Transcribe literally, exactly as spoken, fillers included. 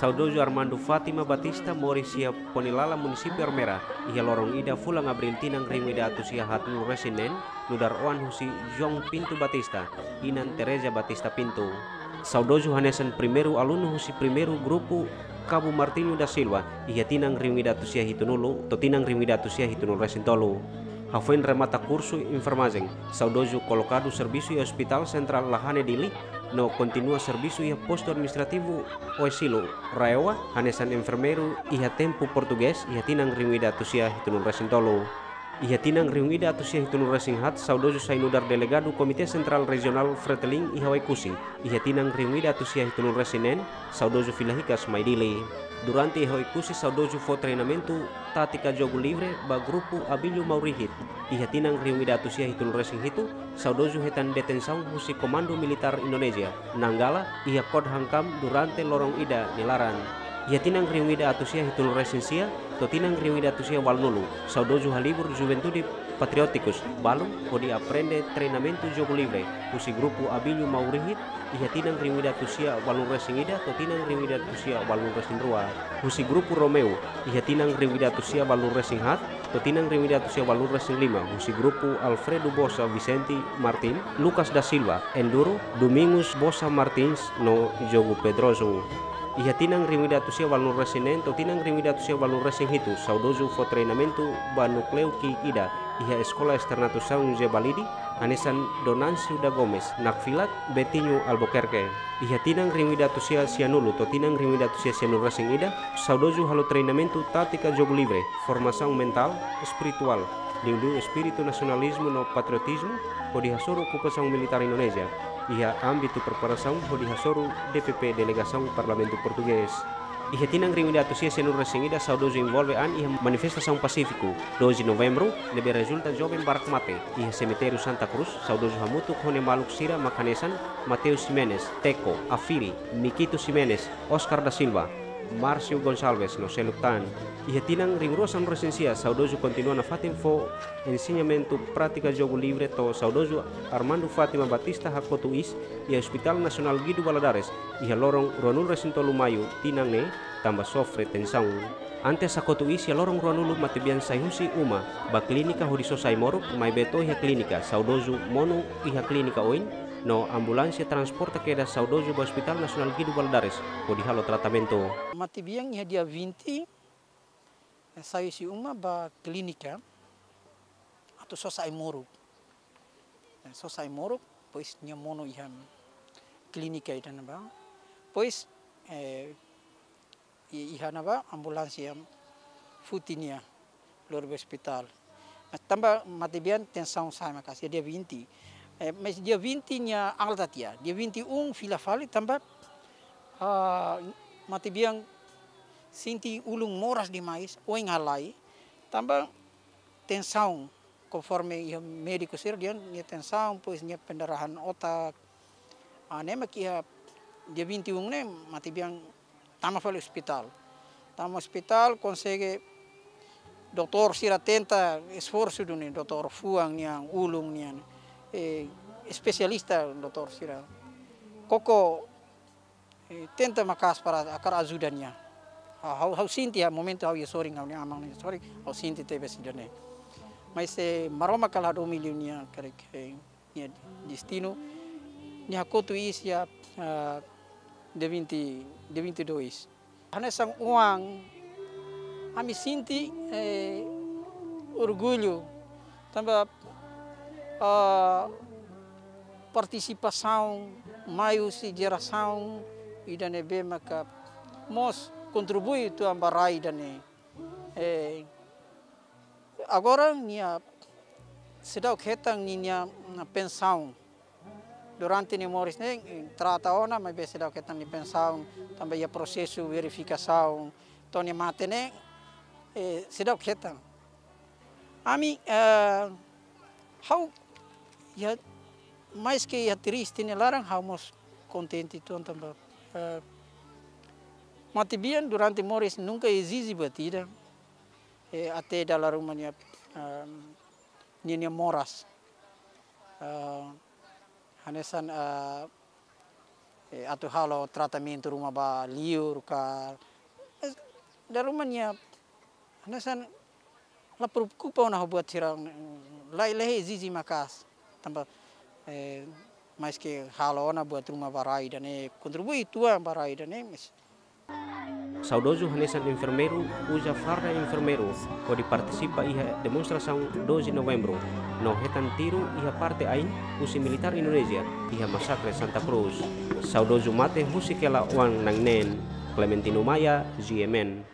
Saudojo Armando Fatima Batista Morisia Ponilala Munisipio Armera ia lorong ida fulang abril tinang ring ida atusia hatul resinen nudar oan husi Jong Pintu Batista inan Teresa Batista Pintu. Saudojo hanesan primeiro aluno husi primeiro grupo Cabo Martinho da Silva ia tinang ring ida atusia hitunulu to tinang ring ida atusia hitunul resintolu. Hafen remata curso enfermagem, Saudojo colocado serviço e hospital central Lahane Dili, no continua serviço e posto administrativo o asilo Raewa, hanesan enfermeiro e tempo português e tinang reunida tusia hitunul resintolo. E tinang reunida tusia hitunul resinhat, Saudojo sainudar delegado Komite Central Regional Freteling e Hawaikusi, e tinang reunida tusia hitunul resinen, Saudojo Filahikas Maidili. Durante Hawaikusi, Saudojo foi treinamento tática jogo livre ba grupo Abilio Maurihit. Ia tinang reunida tusia hitul racing hitu, Saudojo hetan detenção husi Komando Militar Indonesia, Nanggala, ia kod hangkam durante lorong ida nilaran. Ia tinang reunida atusia hitul racing sia, to tinang reunida atusia walnulu, Saudojo halibur Juventude Patrioticus, balum kodi aprende treinamento jogo livre, husi grupo Abilio Maurihit, ia tinang reunida tusia walun racing ida, to tinang reunida tusia walun racing rua, husi grupo Romeo, ia tinang reunida tusia walun racing hat, to tinang reunida tusia walun racing lima, husi grupo Alfredo Bosa Vicente Martin, Lucas da Silva, Enduro, Domingos Bosa Martins no jogo Pedroso. Ia tinang reunida tusia walun racing nen, to tinang reunida tusia walun racing hitu, Saudojo fo treinamento ba nukleu ki ida, ia Escola Externatusaun Jebalidi, Anesan Donancio da Gomes, Nakfilat, Betinho Albuquerque. Ia tinang reunida tusia sianulu, to tinang reunida tusia sianul racing ida, Saudojo halo treinamento tática jogo livre, formação mental, espiritual, lindu espírito nacionalismo no patriotismo, podi hasoro ocupação militar Indonesia. Ia âmbito preparação podi hasoro D P P Delegação Parlamento Português. Ia tinang reunida tusia sianul racing ida, Saudojo envolve an ia manifestação pacífico, doze de novembro, lebe resulta jovem barak mate, ia cemitério Santa Cruz, Saudojo hamutu hone maluk sira makanesan, Mateus Ximenes, Teco, Afiri, Mikito Ximenes, Oscar da Silva, Márcio Gonçalves no Seluktan. Ia tinang rigorosan resensia, Saudojo continua na fatin fo ensinamento prática jogo livre to Saudojo Armando Fatima Batista Hakotuis ia Hospital Nasional Guido Valadares ia lorong Ronul Resintolu Mayu tinang ne tambah sofre tensão. Antes Hakotuis ia lorong Ronulu matibian sayusi uma ba klinika hodiso saimoruk mai beto ia klinika Saudojo mono ia klinika oin no ambulancia transporta queda Saudojo ba Hospital Nasional Guido Valadares po di halo tratamento. Matibiang ia dia vinte saya si uma ba klinika atau sosai moruk, sosai moruk, pois nya mono iham klinika itu naba, pois eh, ihana ba ambulancia futinia luar hospital. Tambah matibian tensão sama kasih dia vinte, eh, mas dia vinte nya alta tia, dia vinte um fila fali tambah uh, matibiang sinti ulung moras demais, ou engalai, tambah tensão, conforme o médico ser dia, dia tensão, pois dia pendarahan otak, ah, nema kia dia vinte e um ne, mati biang tama falo hospital, tama hospital, consegue doktor sira tenta esforço duni, doktor fuang niang ulung niang, eh, especialista doktor sira, koko eh, tenta makas para akar ajudannya. Hau hau sinti ya momento hau ya soring hau ni amang ni sorry hau sinti tebe sidane mas se maroma kala do milionia kare ke ni destino ni hakotu is ya uh, de vinte de vinte e dois hanesang uang ami sinti eh, orgulho tambah uh, participação maior si geração e da nebe maka mos contribui tu ambarai dan eh agora nia sedau ketang nia pensão durante ni moris ne trata ona mas be sedau ketang ni pensão também ia processo verificação toni mate ne eh sedau ketang ami uh, how ya mais que ya triste ne larang how mos contente tu também uh, Matibian durante Morris nunca exige batida, eh, até dalam rumahnya um, Nini Moras, uh, hanesan uh, eh, atau halo tratamento rumah ba liur ka eh, da rumahnya nasan la preocupa na buat sirang lai lehe zizi makas tambah eh, mais que halo na buat rumah barai dan eh kontribui tua barai dan eh Saudoso hanesan enfermeiro usa farda enfermeiro ko di participa iha demonstração doze de novembro no hetan tiru iha parte ain usi militar Indonesia iha masakre Santa Cruz. Saudoso mate husikela wan nang nen Clementino Maya, G M N.